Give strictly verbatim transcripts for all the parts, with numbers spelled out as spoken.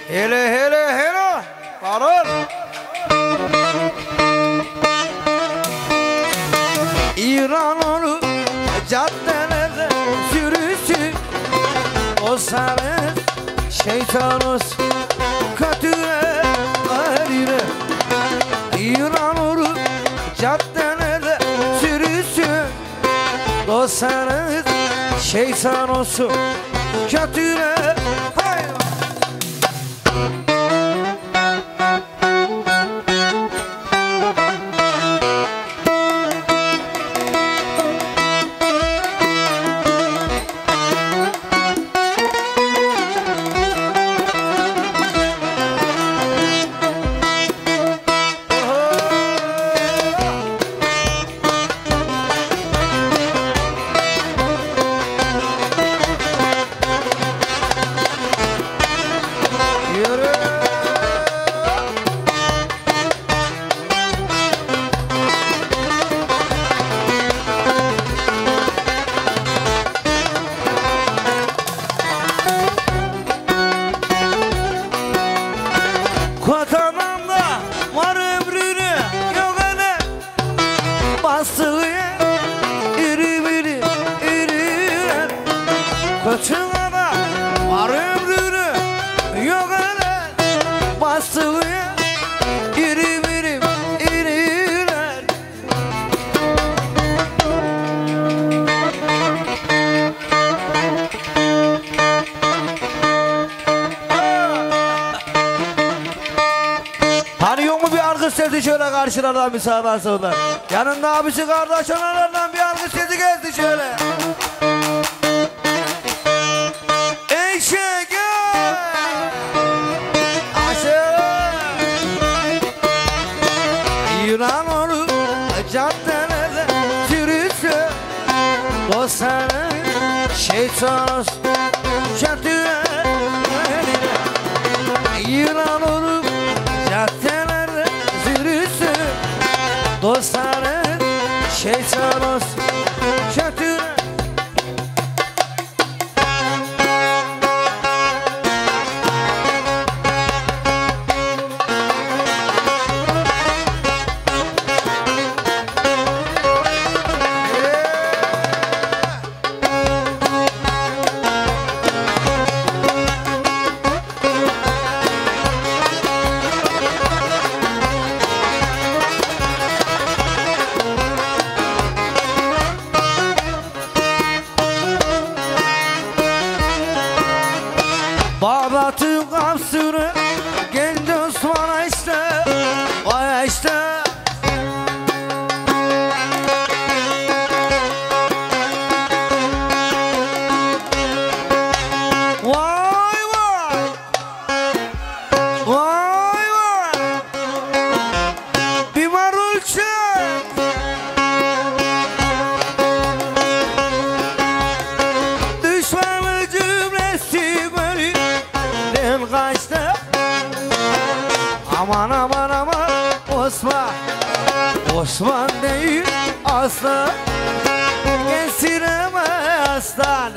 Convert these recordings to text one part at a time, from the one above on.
Hele hele hele. Varol. İran'ın caddelerde sürüsü o sarı şeytanız kötüye garire. İran'ın caddelerde sürüsü o sarı şeytanız kötüye. Sesi şöyle karşılardan bir sağdan soldan. Yanında abisi kardeş olanlardan bir alkış sesi geldi şöyle. Eşek aşağı İran onu caddelerde sürüsü dostları şeytan çatıyor. İran onu caddelerde dostların şeytan olsun kötü. Bağdat'ın kapsını geldi Osman'a işte, vay işte. Vay vay, vay vay, bir marul çek. Düşmanı cümlesi böyle kaçtı. Aman aman aman Osman, Osman değil aslan, kesireme aslan.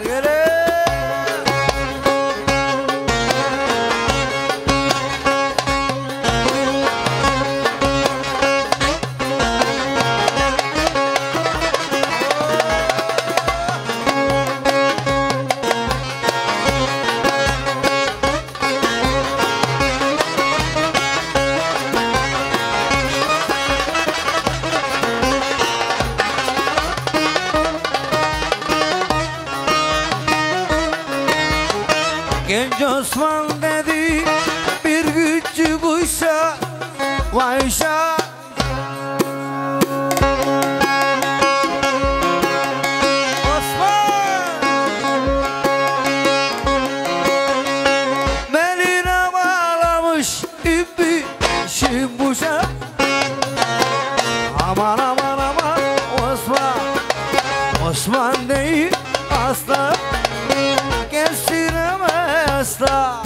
Genç Osman dedi bir güççü buysa vayşa. Osman beline bağlamış ipi şimbuşa. Aman aman aman Osman, Osman değil asla, kestireme asla.